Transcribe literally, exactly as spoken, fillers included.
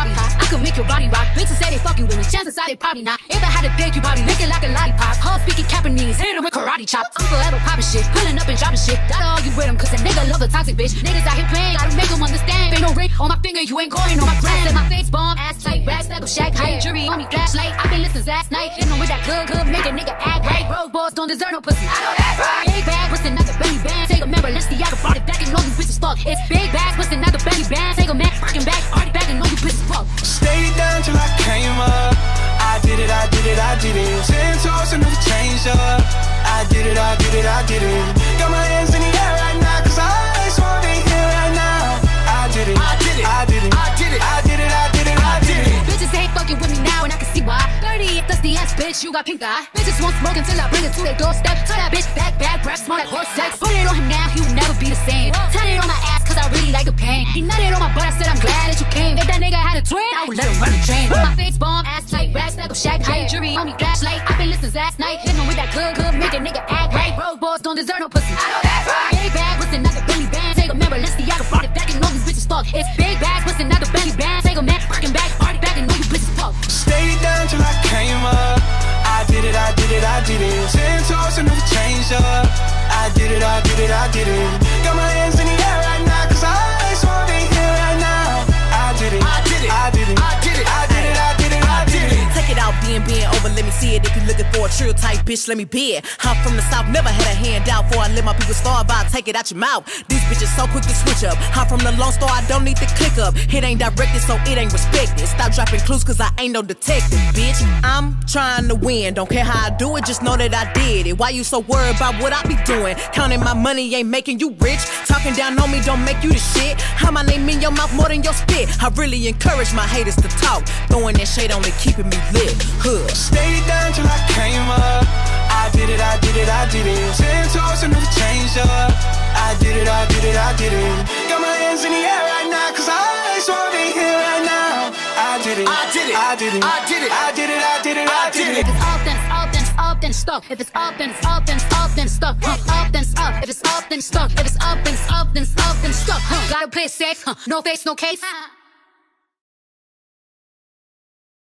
Barbie hot. I could make your body rock. Bitches say they fucking with me, chances are they probably not. If I had a dick, you probably lick it like a lollipop. Hard speaking Japanese, hit it with karate chops. I'm forever popping shit, pulling up and dropping shit. Gotta argue with him, cause a nigga love a toxic bitch. Niggas out here playing, gotta make them understand. Ain't no ring on my finger, you ain't going on my brand. Let my face bomb, ass tight, racks like a shack. High jury on me, flashlight. I been listening last night, hitting them with that good, good, make a nigga act right. Road boys don't deserve no pussy. I know that's right. Big bag, what's another belly band? Take a member, let's see, I can brought it back and know you bitches fuck. It's big bag, what's another belly band? Take a man, fucking back, already back and know you bitches fuck. Stay down till I came up. I did it, I did it, I did it. Ten toes, I never changed up. I did it, I did it, I did it. Got my hands in the air right now, cause I just want to hear right now. I did it, I did it, I did it, I did it, I did it, I did it, I did it. Bitches hate fucking with me now and I can see why. Dirty, dusty ass bitch, you got pink eye. Bitches won't smoke until I bring it to their doorstep. Tell that bitch back, back, breath, smell like horse sex. Put it on him now, he will never be the same. Turn it on my ass cause I really like the pain. He nutted on my butt, I said I'm glad that you came. If that nigga had a twin, I would let him run the train. My face bomb, ass tight, racks like a shack. High jury on me, flashlight. I been listening last night, hitting him with that good, good, make a nigga act right. Road boys don't deserve no pussy. I know that's right. Big bag, what's another belly band? Take a member, let's see, I can brought it back and know these bitches fuck. It's big bag, what's another belly band? Take a man, fucking back, already back and know you bitches fuck. Stay down till I came up. I did it, I did it, I did it. Ten toes, I never changed up. I did it, I did it, I did it. Got my hands in the air right now, cause I just want to hear right now. I did it, I did it, I did it, I did it, I did it, I did it, I did it. Take it out, being, being over, let me see it. If you're looking for a trill type bitch, let me be it. I'm from the south, never had a handout. Before I let my people starve, I'll take it out your mouth. These bitches so quick to switch up. I'm from the Lone Star, I don't need to click up. It ain't directed, so it ain't respected. Stop dropping clues, cause I ain't no detective, bitch. I'm trying to win, don't care how I do it, just know that I did it. Why you so worried about what I be doing? Counting my money ain't making you rich. Talking down on me don't make you the shit. How my name in your mouth more than your spit. I really encourage my haters to talk. Throwing that shade only keeping me lit. Huh. Stay down till I came up. I did it, I did it, I did it. Ten toes, I never changed up. I did it, I did it, I did it. Got my hands in the air right now, cause I just want to hear right now. I did it, I did it, I did it, I did it, I did it, I did it, I did it. If it's up, then it's up, then it's up, then it's stuck. If it's up, then it's up, then it's up, then it's stuck. Huh. Up, then it's up. If it's up, then it's stuck. If it's up, then it's up, then it's up, then it's stuck. Huh. Gotta play it safe, huh. No face, no case.